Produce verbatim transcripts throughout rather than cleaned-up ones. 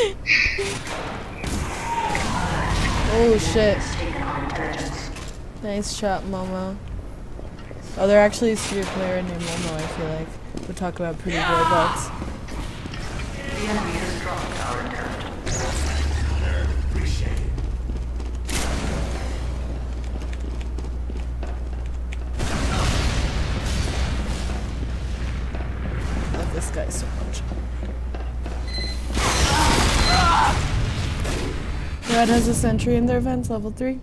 Oh shit. Nice shot, Momo. Oh, they're actually a studio player named Momo, I feel like. We'll talk about pretty boy bugs. The enemy has dropped our intelligence. I love this guy so much. Red has a sentry in their vents, level three.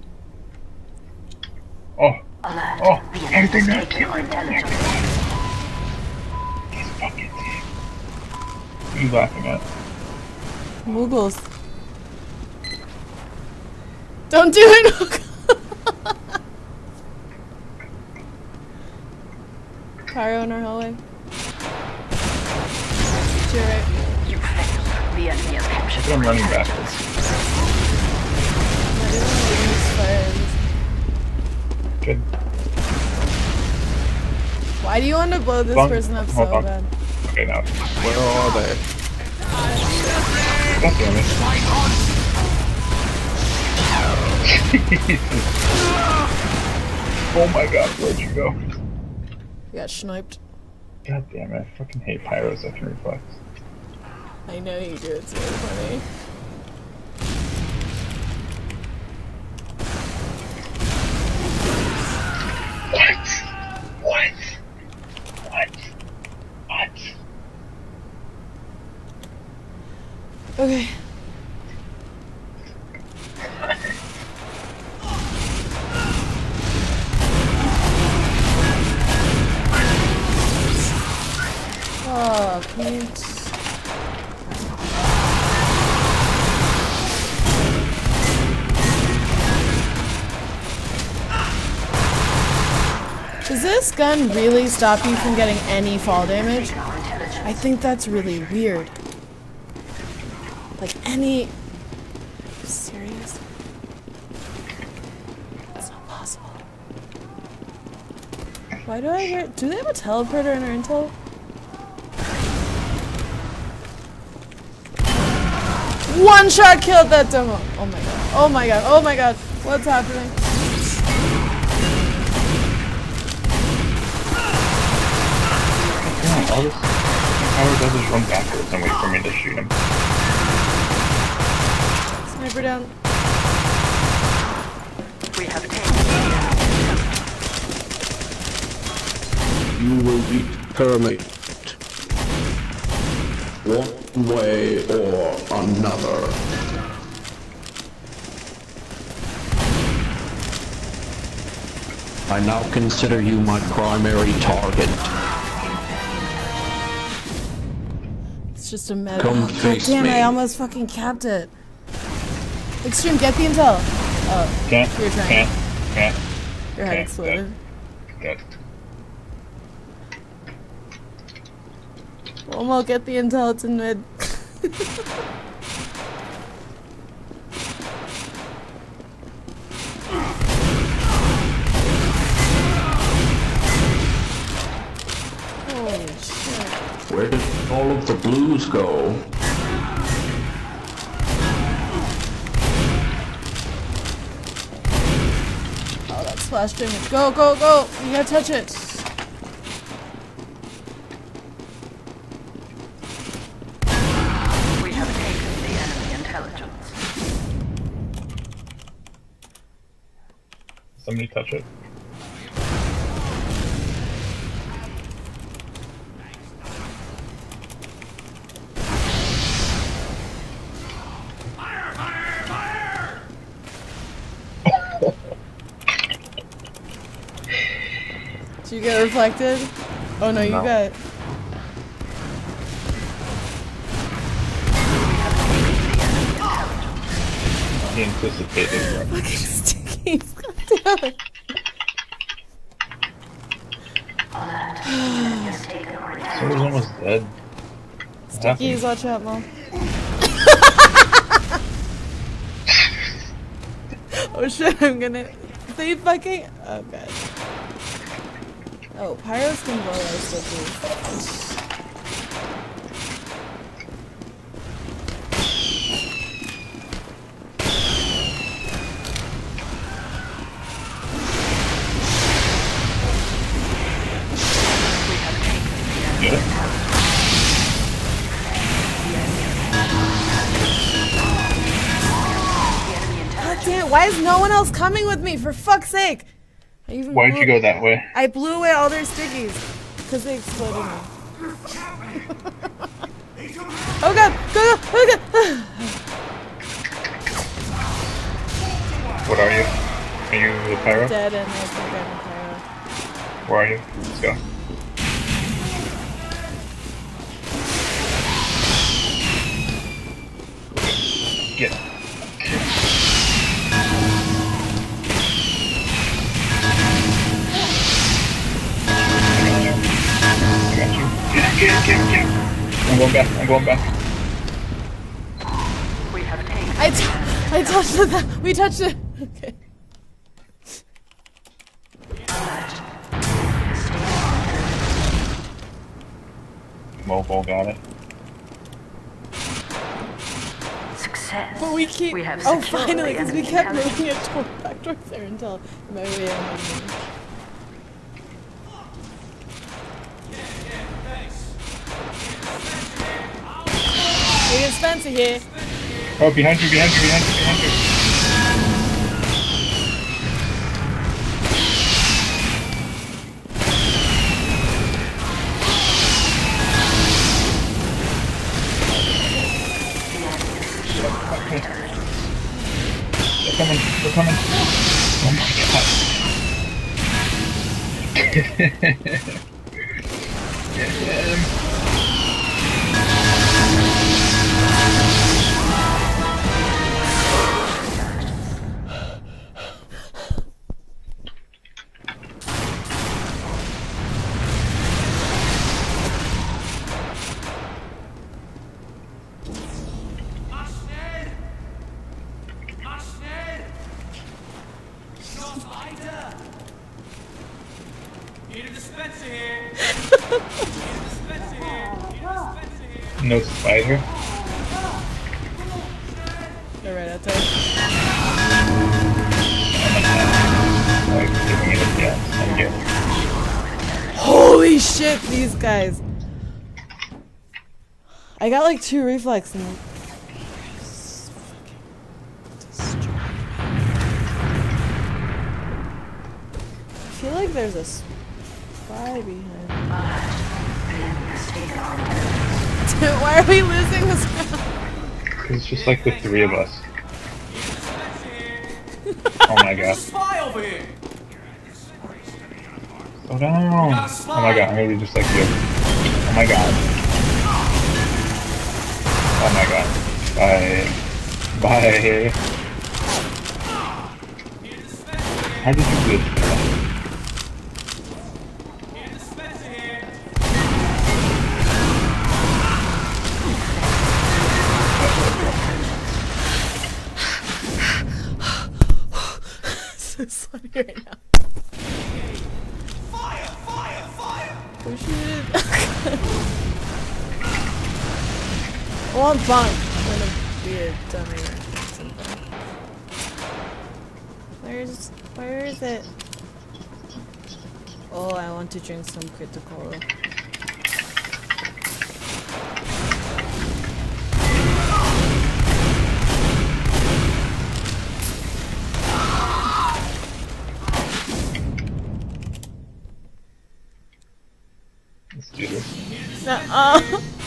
Oh. Alert. Oh. The Anything enemy that taking our intelligence. These fucking things. What are you laughing at? Moogles. Don't do it! Pyro in our hallway. To your right. You failed. The enemy has captured. I think I'm running backwards. I didn't want to use fire. Good. Why do you want to blow this Long, person up so on. bad? Okay, now. Where are they? God damn it. Jesus. Oh my god, where'd you go? You got sniped. God damn it, I fucking hate pyros that can reflex. I know you do, it's really funny. What? What? What? What? Okay. Oh, paint. Does this gun really stop you from getting any fall damage? I think that's really weird. Like any... Are you serious? It's not possible. Why do I hear... Do they have a teleporter in our intel? One shot killed that demo! Oh my god. Oh my god. Oh my god. What's happening? All this power does is run backwards and wait for me to shoot him. Sniper down. We have taken the You will be terminated. One way or another. I now consider you my primary target. It's just a meta. Come Oh, face damn, me. I almost fucking capped it. Xtream, get the intel. Oh, Can't, you're trying. can't, can't. Your head Okay, exploded. Good. Momo, get the intel, it's in mid. Holy shit. Where did all of the blues go? Oh, that's splash damage. Go, go, go! You gotta touch it. We have taken the enemy intelligence. Somebody touch it. Did you get reflected? Oh no, you No. got... He anticipated that. Fucking stickies, god damn it. Someone's almost dead. What Stickies, happened? watch out, Mom. Oh shit, I'm gonna... They fucking... Oh god. Oh, pyros can blow our stickies. Why is no one else coming with me? For fuck's sake! I even Why'd blew, you go that way? I blew away all their stickies because they exploded me. Oh god! Go go! Oh god! What are you? Are you the pyro? Dead and I think I'm a pyro. Where are you? Let's go. Get. Get, get, get, get. I'm going back. I'm going back. We have taken. I, t I touched it. We touched it. Okay. Mobile got it. Success. But we keep. We have Oh, secured finally, the because we enemy kept intelligence. moving it toward, back towards there until my way on. Agent Spencer here. Oh, behind you, behind you, behind you, behind you. They're coming, they're coming. Oh my god. Get him. No spider. They're right outside. Like, giving it a yes. I'm getting. Holy shit, these guys. I got like two reflex and I feel like there's a spy behind. Why are we losing this round? It's just like the three of us. Oh my god. Spy over here. Slow down. Oh my god, I'm really just like you. Oh my god. Oh my god. Bye. Bye. How did you glitch that? So sweaty right now. Fire! Fire! Fire! Oh shit. Well, I'm fine. I'm gonna be a dummy or something. Where's, where is it? Oh, I want to drink some critical. Let's do this. Nuh-uh.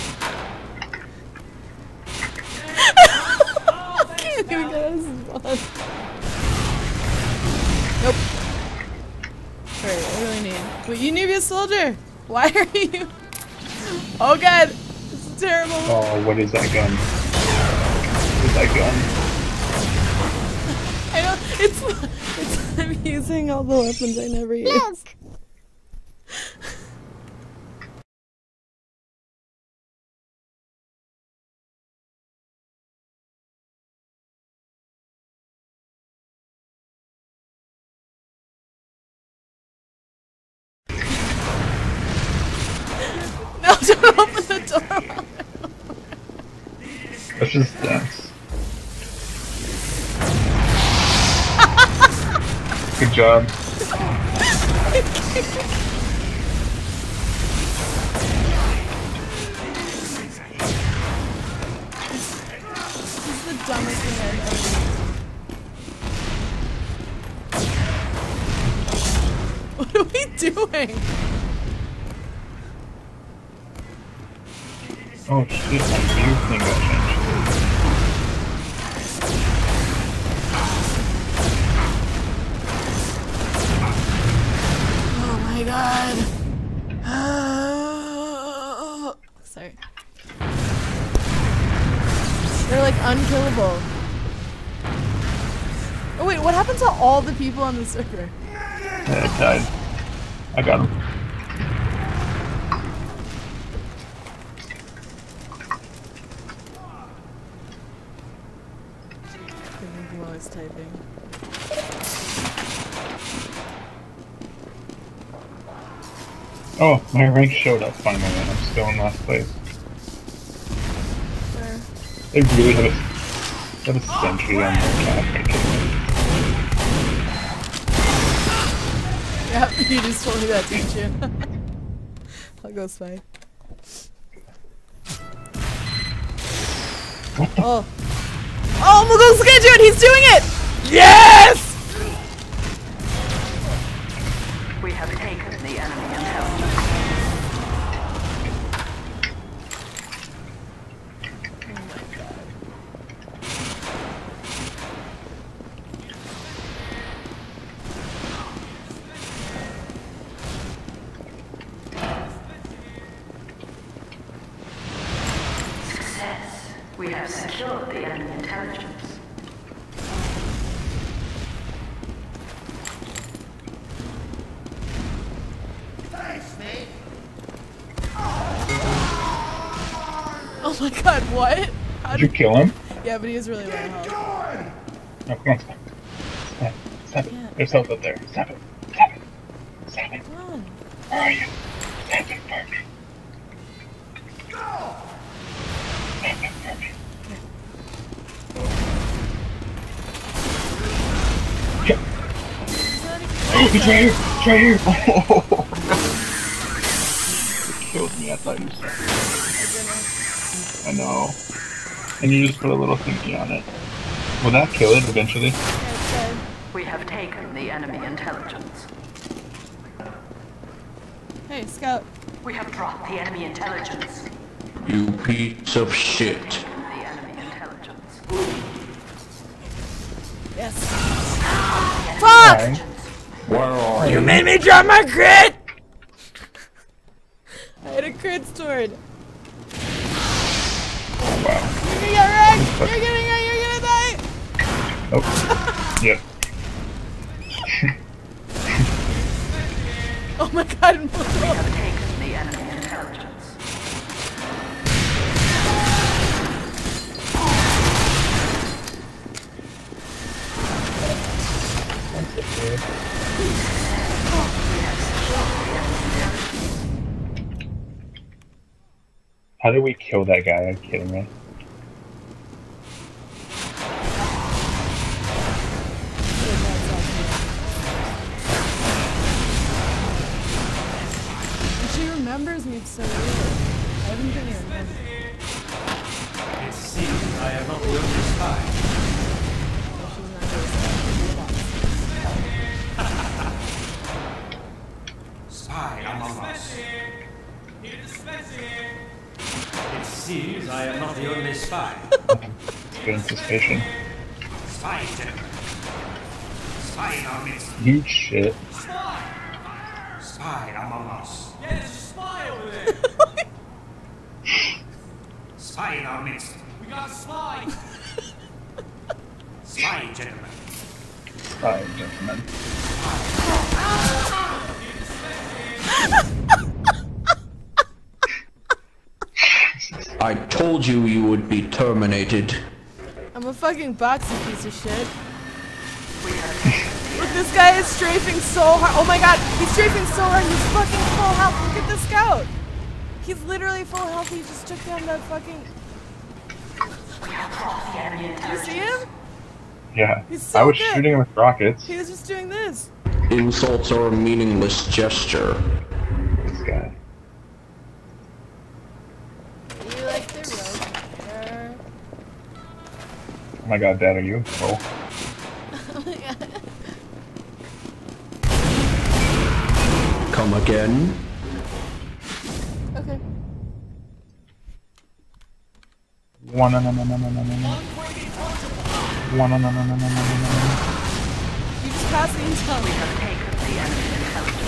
I can't even get out of this spot. Nope. Alright, what do I need? Wait, you need to be a soldier! Why are you? Oh god! This is terrible! Oh, what is that gun? What is that gun? I don't- it's- it's- I'm using all the weapons I never use. Look! No, don't open the door! Let's just dance. Good job. This is the dumbest thing I've ever seen. doing? Oh shit, my view thing got changed. Oh my god. Sorry. They're like unkillable. Oh wait, what happened to all the people on the server? Yeah, it died. I got him. While I was typing. Oh, my rank showed up finally, and I'm still in last place. Where? They really have a, have a sentry on their cap. Yep, you just told me that, didn't you? I'll go spy. What the? Oh. Oh, Mughal Skidget, he's doing it! Yes! We have taken the enemy intelligence. Success. We have secured the enemy intelligence. Oh my god, what? How Did you kill him? Yeah, but he was really low health. No, come on, stop. Stop, stop it. Yeah. There's health up there. Stop it. Stop it. Stop it. Come on. Where are you? Stop it, Barbie. Stop it, Barbie. Yeah. Oh, it's right here! It's right here! Oh! It killed me, I thought you said. I know. And you just put a little thingy on it. Will that kill it eventually? Yeah, it's dead. We have taken the enemy intelligence. Hey, Scout. We have dropped the enemy intelligence. You piece of shit. The enemy intelligence. Yes. Fine. Where are you? Made me drop my crit! I had a crit stored. Wow. You're gonna get wrecked! You're gonna get, you're gonna die! Oh. Yep. Oh my god, We have taken the enemy intelligence. How did we kill that guy? Are you kidding me? And she remembers me, it's so weird. I haven't been here. Remember. It seems I am not the only spy. She's not here. Spy among us. It seems I am not the only spy. Good anticipation. Spy gentlemen. Spy in our midst. You shit. Spy among us. Yeah, there's a spy over there. Spy in our midst. We got a spy. Spy gentlemen. Fine, gentlemen. I told you you would be terminated. I'm a fucking boxy piece of shit. Look, this guy is strafing so hard. Oh my god, he's strafing so hard. He's fucking full health. Look at the scout. He's literally full health. He just took down that fucking. You see him? Yeah. He's so I was good. shooting him with rockets. He was just doing this. Insults are a meaningless gesture. This guy. You like the road there? Oh my god, Dad, are you? Oh. Oh my god. come again. Okay. One, no, no, no, no, no, no, no. One, no, no, no, no, no, no, no. You just passed the intel. We have taken the enemy intelligence.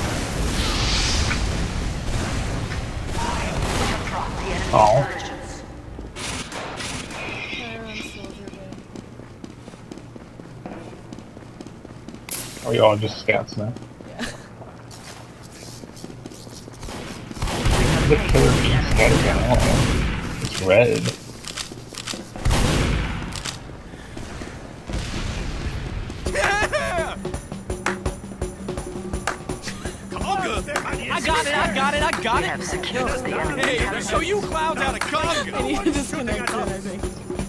We have dropped the enemy Oh. intelligence. Fire on soldier bay. Are you all just scouts now? Yeah. The killer bee scattergun. Oh, it's red. I got it, I got it, I got We it. have secured the enemy Hey, let me intelligence. show you clowns how to I conga. need to disconnect it, I think.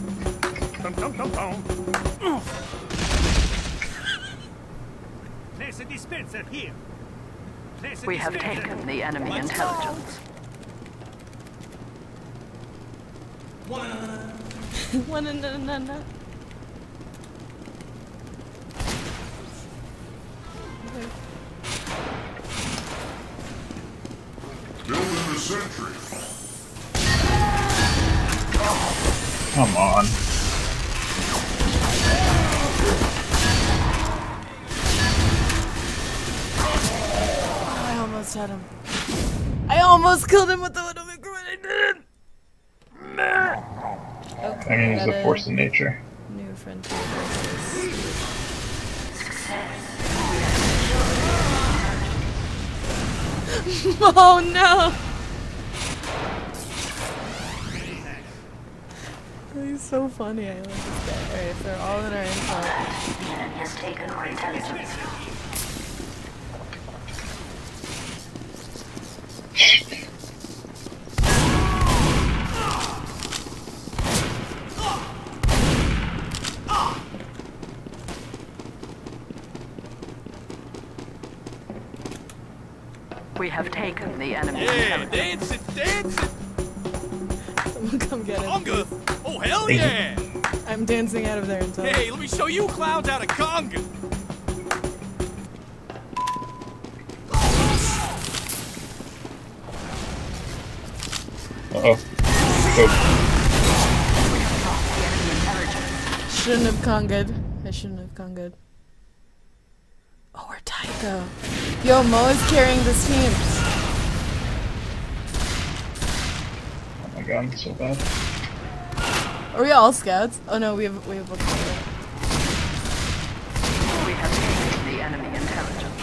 Place a dispenser here. Place a We have dispenser. taken the enemy Let's go. intelligence. One and no, no, no. Okay. Building the sentry. Come on. I almost had him. I almost killed him with the little micro and I didn't. Oh, I mean, it's got the a force of nature. New frontier versus. Oh no! He's so funny. I like this guy. Alright, if they're all in our intel. The enemy has taken our intelligence. We have taken the enemy Yeah, intelligence. dance it, dance it. Someone come get him. Conga. Oh, hell yeah. I'm dancing out of their intel. Hey, let me show you clowns how to conga. Uh oh. Oh. Shouldn't have conged. I shouldn't have conged. Oh, we're tied though. Yo, Mo is carrying this team. Oh my god, it's so bad. Are we all scouts? Oh no, we have we have both. We have taken the enemy intelligence.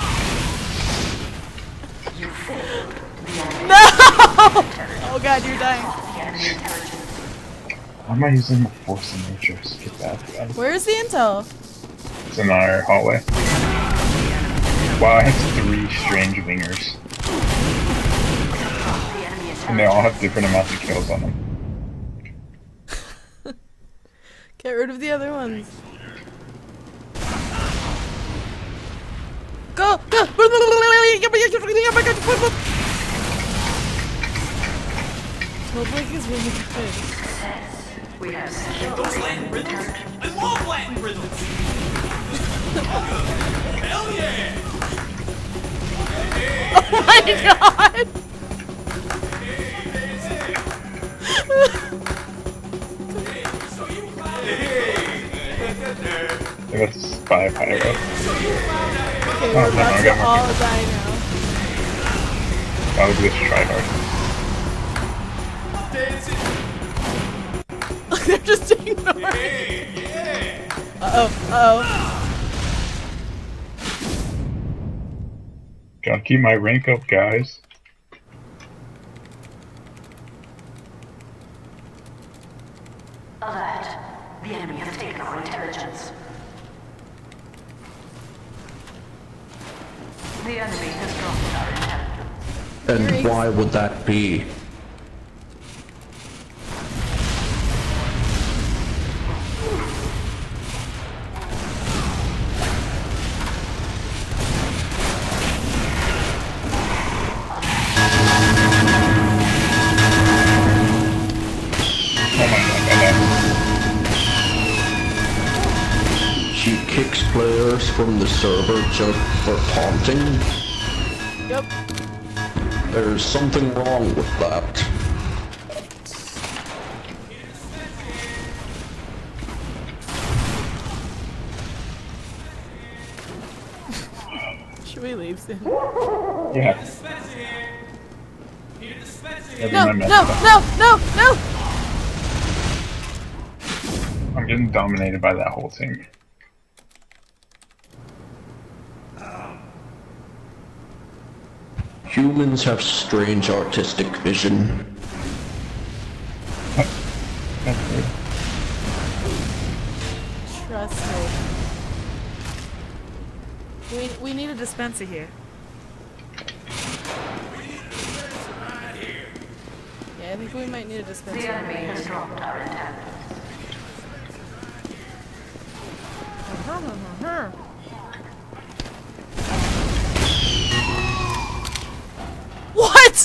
You failed the enemy No! Oh god, you're dying. the enemy intelligence. Why am I using the force of nature? Skip that, guys. Where's the intel? It's in our hallway. Wow, I have three strange wingers. The enemy And they all intelligence. have different amounts of kills on them. Get rid of the other ones. Go! Go! Snowflake is really good. We have secured Those the Latin enemy rhythms. intelligence. I love Latin rhythms. Conga. Oh, hell yeah. Oh my god! I got spy pyro. Okay, Oh, we're no, about I to got more all people. die now. Why would we just try hard? They're just ignoring. Uh oh, uh oh. Gotta keep my rank up, guys. Alert. The enemy has taken our intelligence. The enemy has dropped our intelligence. And why would that be? Oh my god, I died. She kicks players from the server just for taunting? Yep. There's something wrong with that. Should we leave soon? Yeah. No, no, no, no, no! I'm getting dominated by that whole thing. Humans have strange artistic vision. That's weird. Trust me. We, we need a dispenser here. Yeah, I think we might need a dispenser. The enemy has dropped our intelligence. What?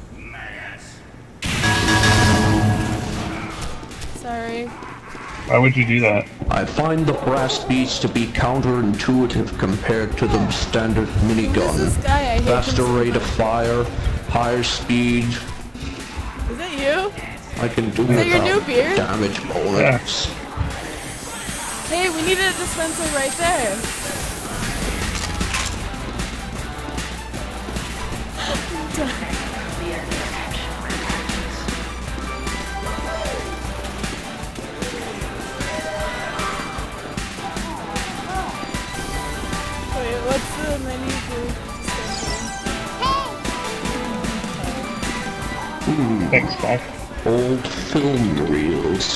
Sorry. Why would you do that? I find the brass beads to be counterintuitive compared to the standard Who is minigun. this guy? I hate Faster him so rate of much. fire, higher speed. Is that you? I can do Is that your new without beard? damage bullets. Hey, we needed a dispenser right there. I'm done. Wait, what's the menu for dispenser? Thanks, Spike. Old film reels.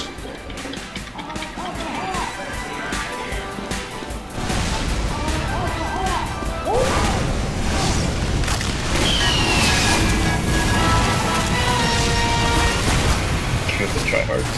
Kill the tryhards.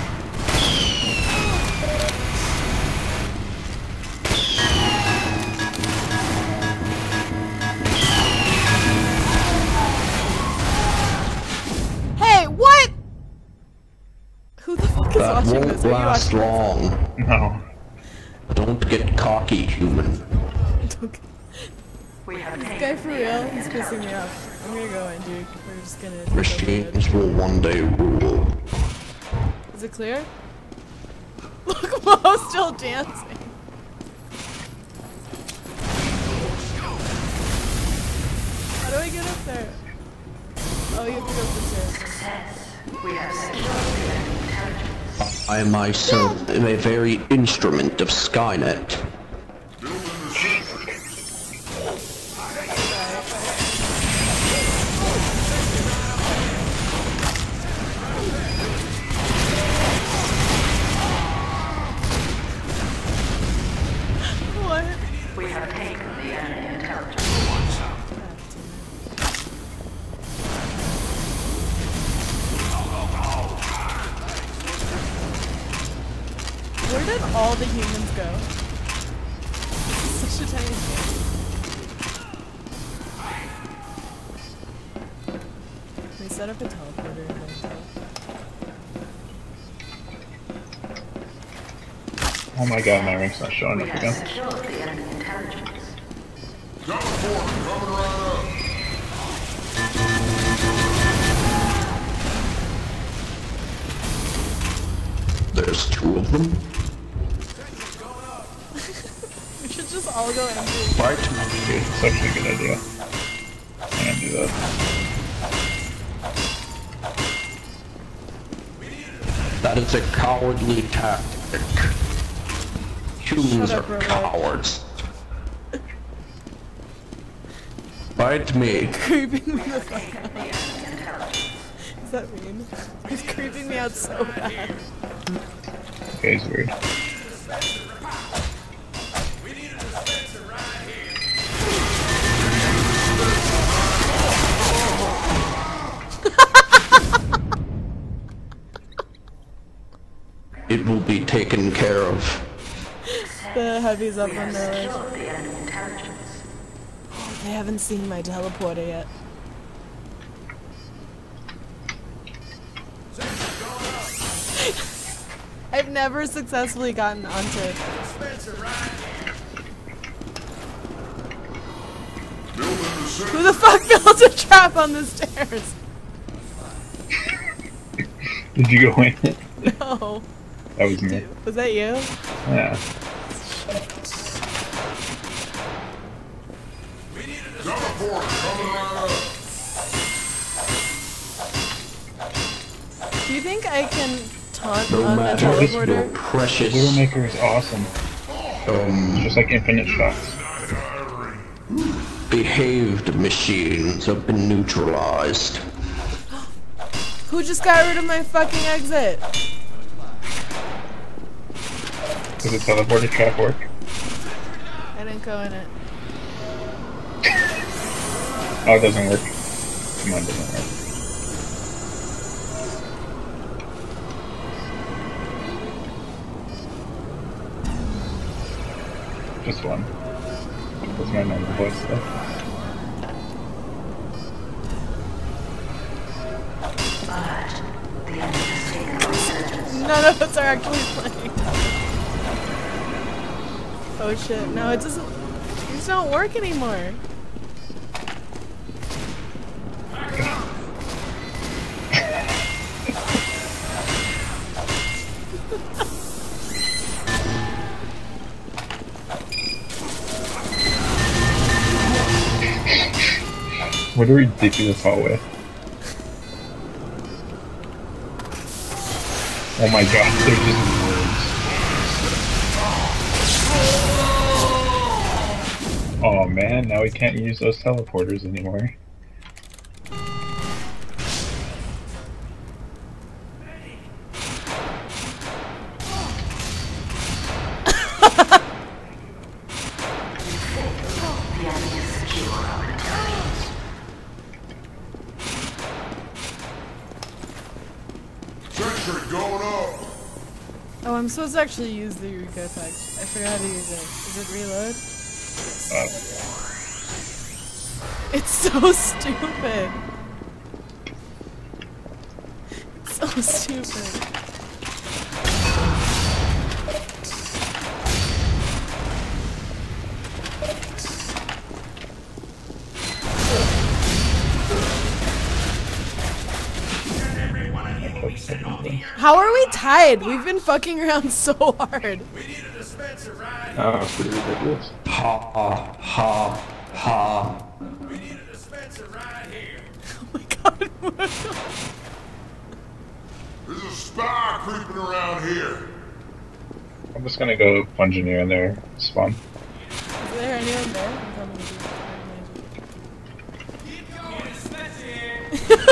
Hey, what? Who the fuck is That watching won't this? Are you last watching long. No. Don't get cocky, human. this? Okay. We have This taken guy for the real? enemy He's pissing me intelligence. off. I'm gonna go in, dude. We're just gonna. take over Machines it. will one day rule. Is it clear? Look, Mo's still dancing. How do I get up there? Oh, you have to go up the stairs. Success. We have secured the enemy intelligence. I myself am a very instrument of Skynet. What? We have taken the enemy intelligence. Where did all the humans go? Such a tiny thing. They set up a teleporter in there. Oh my god, my ring's not showing We up have again. secured the enemy intelligence. There's two of them. We should just all go empty. Right? Dude, it's actually a good idea. I'm gonna do that. That is a cowardly tactic. Humans Shut up, are robot. cowards. Bite me. Creeping me the fuck out. Does that mean? He's creeping me out so bad. Okay, it's weird. It will be taken care of. The heavy's up We on have their ledge. secured the enemy intelligence. They haven't seen my teleporter yet. I've never successfully gotten onto it. Who the fuck built a trap on the stairs? Did you go in it? No. That was me. Was that you? Yeah. Teleport coming right up. Do you think I can taunt No on the matter teleporter? your precious Widowmaker is awesome. um, Just like infinite shots. behaved machines have been neutralized. Who just got rid of my fucking exit? Does the teleporter trap work? I didn't go in it. Oh, it doesn't work. Mine doesn't work. Just one. That's my normal voice stuff. None of us are actually playing. Oh shit, no it doesn't, these don't work anymore. What a ridiculous hallway. Oh my god, they're just words. Oh man, now we can't use those teleporters anymore. Oh, I'm supposed to actually use the Eureka effect. I forgot how to use it. Is it reload? Uh, It's so stupid. It's so stupid. How are we tied? We've been fucking around so hard. We need a dispenser right oh, that's pretty ridiculous. Ha ha ha. We need a dispenser right here. Oh my god, what? There's a spy creeping around here. I'm just gonna go Fungineer in there. Spawn. Is there anyone there? I'm coming to you. Keep going, dispenser here. We need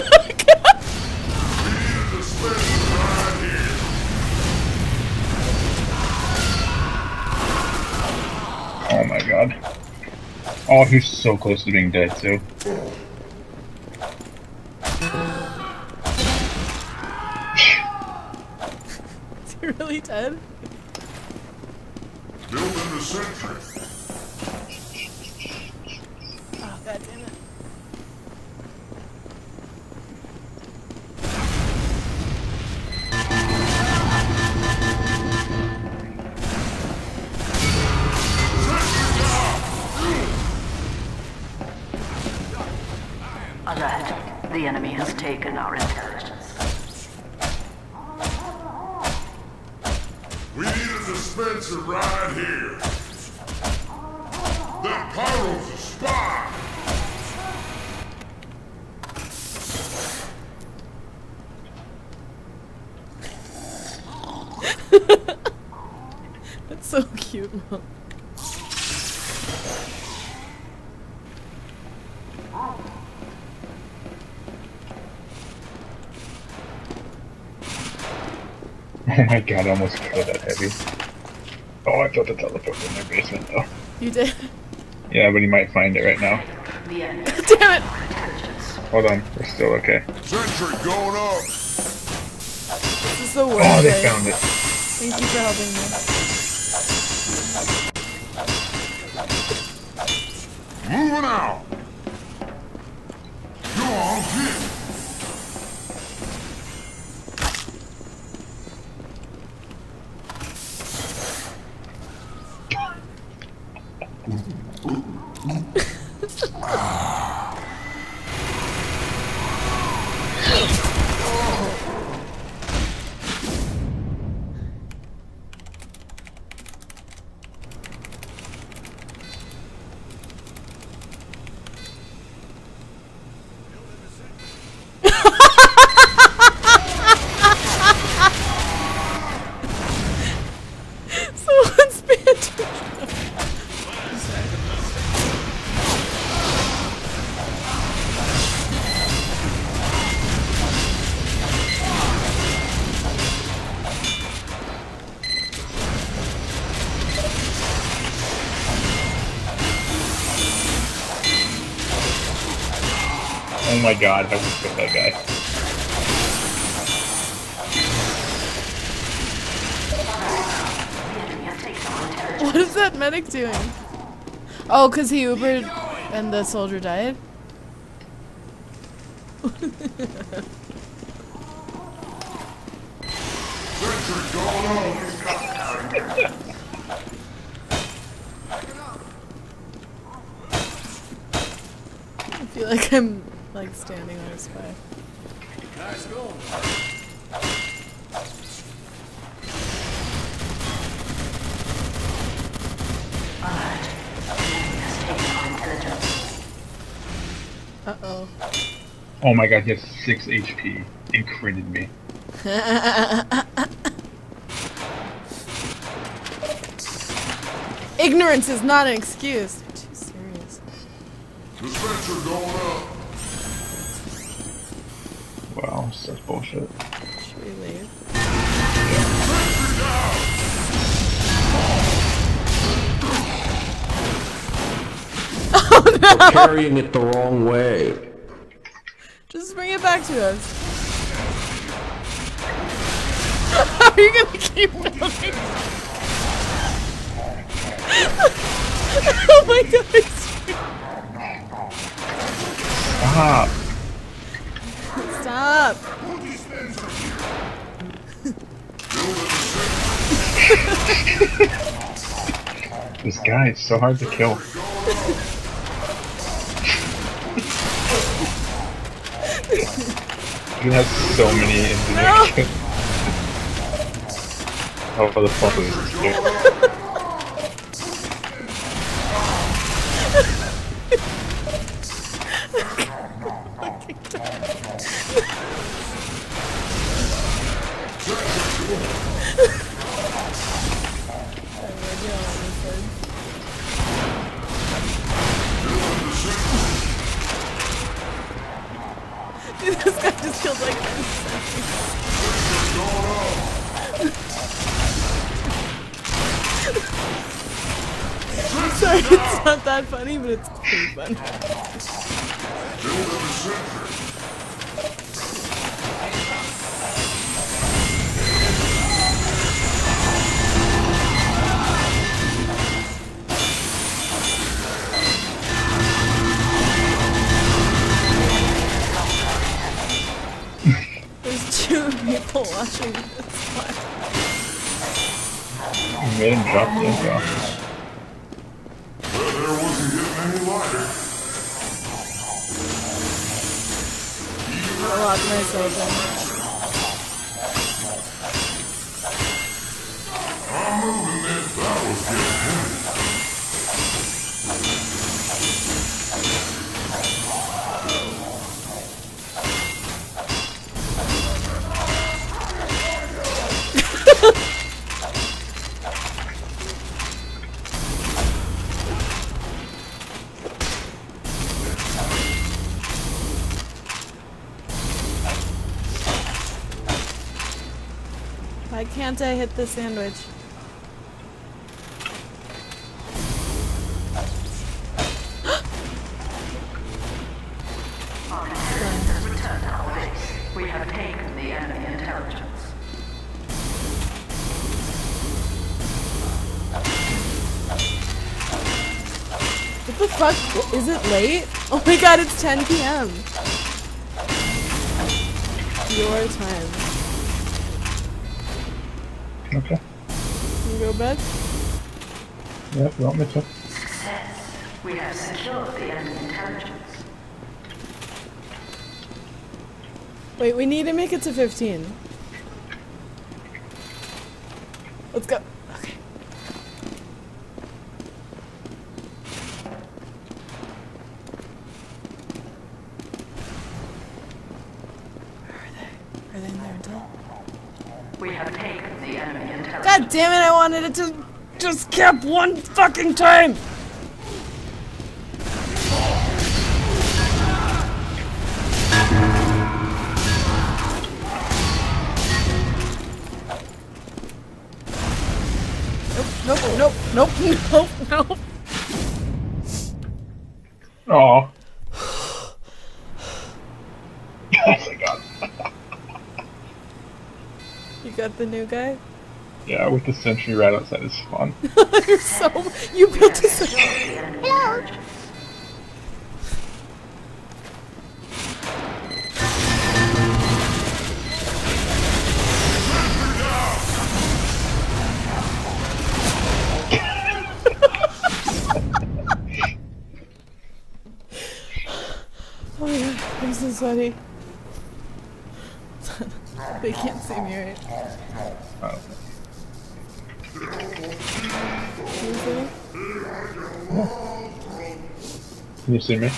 a dispenser right here. Oh my god. Oh, he's so close to being dead too. Is he really dead? Building the sentry. Oh god damn it. Alert. The enemy has taken our intelligence. We need a dispenser right here. That pyro's a spy. That's so cute, Mom. Oh my god, I almost killed that heavy. Oh, I built a teleport in their basement though. You did? Yeah, but he might find it right now. The enemy has Damn it! our intelligence. Hold on, we're still okay. Sentry going up. This is the worst Oh, they way. found it. Thank you for helping me. Moving out. Go on, get it. Oh my god, if I could kill that guy. What is that medic doing? Oh, because he Ubered and the soldier died? I feel like I'm like standing on a spy. Nice goal. Uh-oh. Oh my god, he has six H P and critted me. Ignorance is not an excuse. They're too serious. Dispenser going up. Wow, such bullshit. Should we leave? Oh no! You're carrying it the wrong way. Just bring it back to us. How are you gonna keep building? Oh my god, Stop! stop! This guy is so hard to kill. He has so many engineers. Oh, for the fuck is this dude? Dude, this guy just killed like I'm sorry, it's not that funny, but it's pretty fun. There's two people watching this one. You made him drop the info. Well, there wasn't getting any lighter. I locked myself in. I'm moving this. That was getting heavy. Why can't I hit the sandwich? Our intelligence has returned to our base. We have taken the enemy intelligence. What the fuck? Is it late? Oh my god, it's ten P M Your time. Okay. Can you go bed? Yeah, if you want me to. Success. We have secured the enemy intelligence. Wait, we need to make it to fifteen. Let's go. Okay. Where are they? Are they in there until? We have taken the enemy intelligence. God damn it, I wanted it to just kept one fucking time! Nope, nope, nope, nope, nope, nope. Aw. Yes, I got him. You got the new guy? Yeah, with the sentry right outside his spawn. You're so... You built a sentry. Yeah. Oh my god, I'm so sweaty. They can't see me, right? Oh. Can you see me? Can you see me?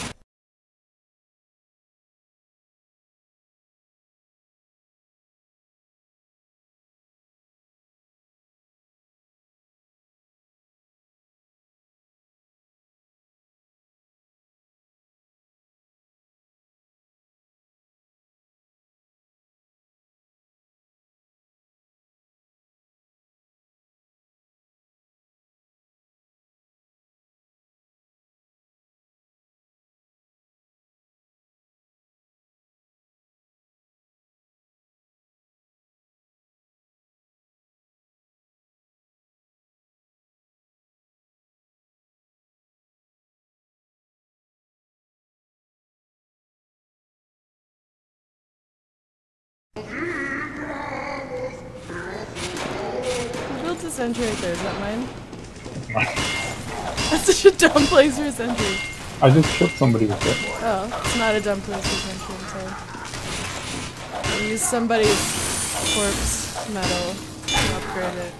Who built a sentry right there? Is that mine? That's such a dumb place for a sentry. I just killed somebody with it. Oh, it's not a dumb place for a sentry, I'm sorry. I used somebody's corpse metal to upgrade it.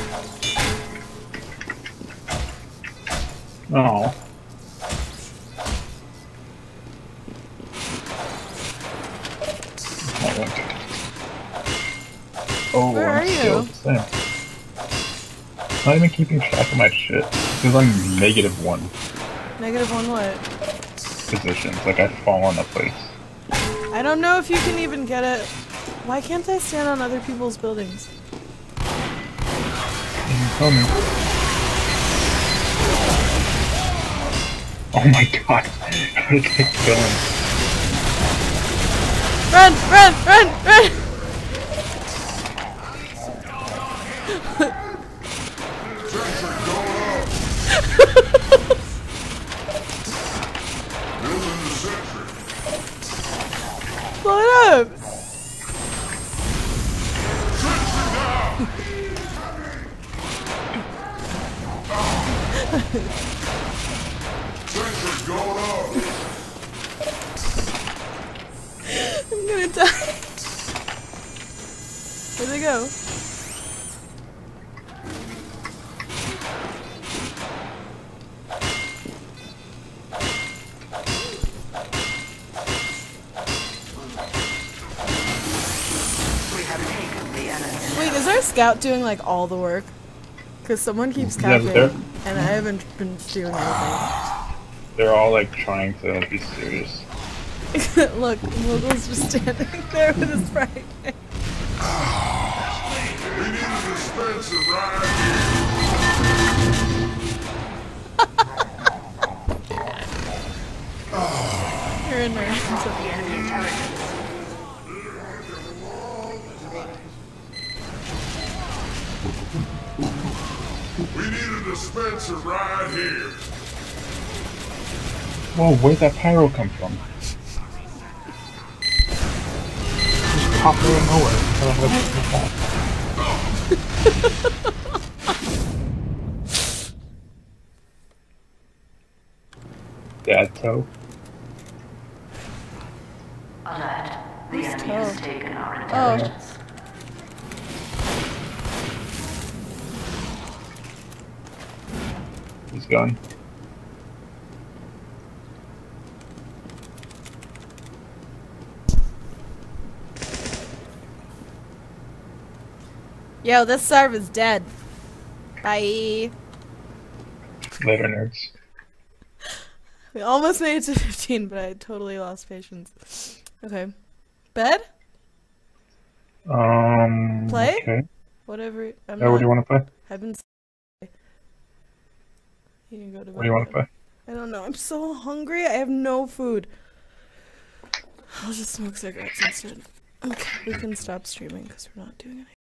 No. Oh, Where I'm are still you? the same. I'm not even keeping track of my shit. Because I'm negative one Negative one what? positions. Like, I've fallen a place. I don't know if you can even get it. Why can't I stand on other people's buildings? You tell me. Oh my god. How did they kill him? Run! Run! Run! Run! Blow it up! I'm gonna die. Where'd they go? Wait, is our scout doing like all the work? Because someone keeps Yeah, capping, but they're- and I haven't been doing anything. They're all like trying to be serious. Look, Moogle's just standing there with his fright. We need a dispenser right You're in there. We need a dispenser right here. Whoa, where'd that pyro come from? Just popped out of nowhere. I don't know what Dad toe. Alert. The enemy has taken our Oh. intelligence. He's gone. Yo, this serve is dead. Bye. Later, nerds. We almost made it to fifteen, but I totally lost patience. Okay. Bed? Um. Play? Okay. Whatever. I'm Yeah, what do you want to play? I've been. You can go to bed. What do you want to play? I don't know. I'm so hungry. I have no food. I'll just smoke cigarettes instead. Okay, we can stop streaming because we're not doing anything.